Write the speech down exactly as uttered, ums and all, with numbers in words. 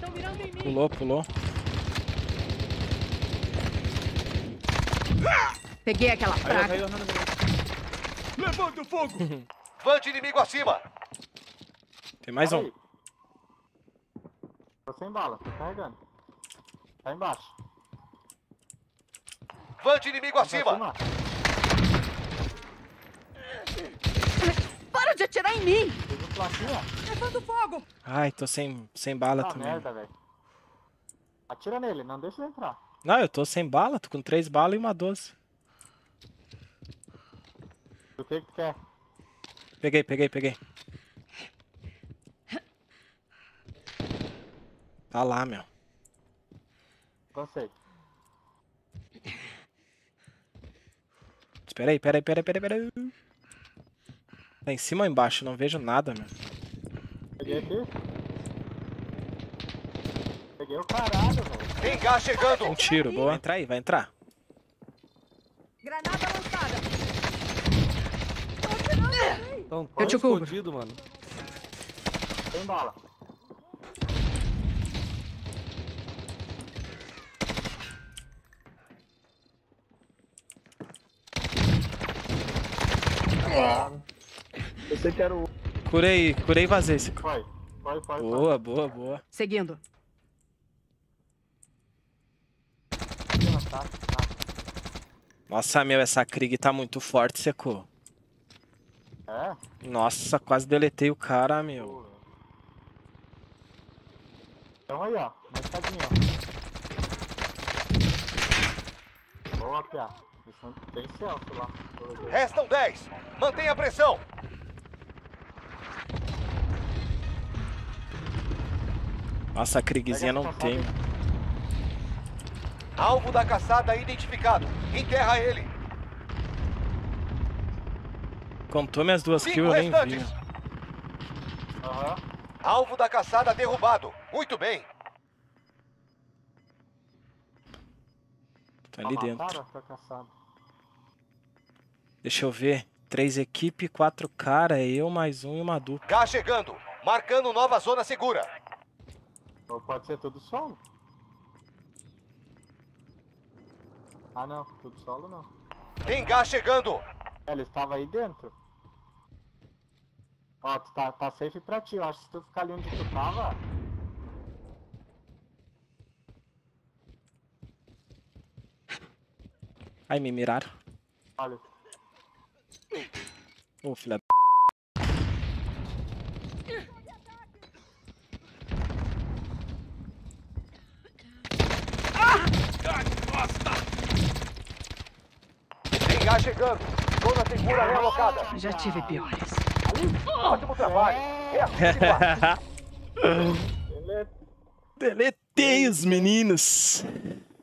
Estão mirando em mim. Pulou, pulou. Peguei aquela praga. Aí, aí, aí, Levanta o fogo! Vante inimigo acima! Tem mais um. aí. Tô sem bala, tô carregando. Tá embaixo. Vante inimigo acima! Para de atirar em mim! Fez um plaquinha. Levando fogo! Ai, tô sem, sem bala Ah, também. merda, velho. Atira nele, não deixa ele entrar. Não, eu tô sem bala, tô com três balas e uma doze. O que que tu quer? Peguei, peguei, peguei. Tá lá, meu. Cansei. Espera aí, pera aí, pera aí, pera aí, pera aí. Tá em cima ou embaixo? Não vejo nada, meu. Peguei aqui. Peguei o caralho, velho. Tem gás chegando! Um tiro, boa. Vai entrar aí, vai entrar. Granada lançada! Tão Eu te cubro. escondido, mano. Tem bala. Eu sei que era o... Curei, curei e vazei esse. Foi. Foi, foi, foi. Boa, boa, boa. Seguindo. Tá, tá. Nossa, meu, essa Krieg tá muito forte, secou. É? Nossa, quase deletei o cara, meu. Então aí, ó. Uma escadinha, ó. Boa, Pia. Isso tem Celso lá. Restam dez! Mantenha a pressão! Nossa, a Kriegzinha não tem. Alvo da caçada identificado. Enterra ele. Contou minhas duas Cinco kills, eu nem vi. restantes. Aham. Alvo da caçada derrubado. Muito bem. Tá ali dentro. Mataram, foi caçado. Deixa eu ver. Três equipes, quatro cara, é eu mais um e uma dupla. Gás chegando. Marcando nova zona segura. Ou pode ser tudo solo? Ah, não. Tudo solo, não. Tem gás chegando. É, ele estava aí dentro. Ó, tu tá, tá safe pra ti. Eu acho que se tu ficar ali onde tu tava... Ai, me miraram. Olha. Ô, filha da... Tem gás chegando. Zona segura realocada. Já tive piores. Ótimo trabalho. É assim que faz. Ele é... Deletei os meninos.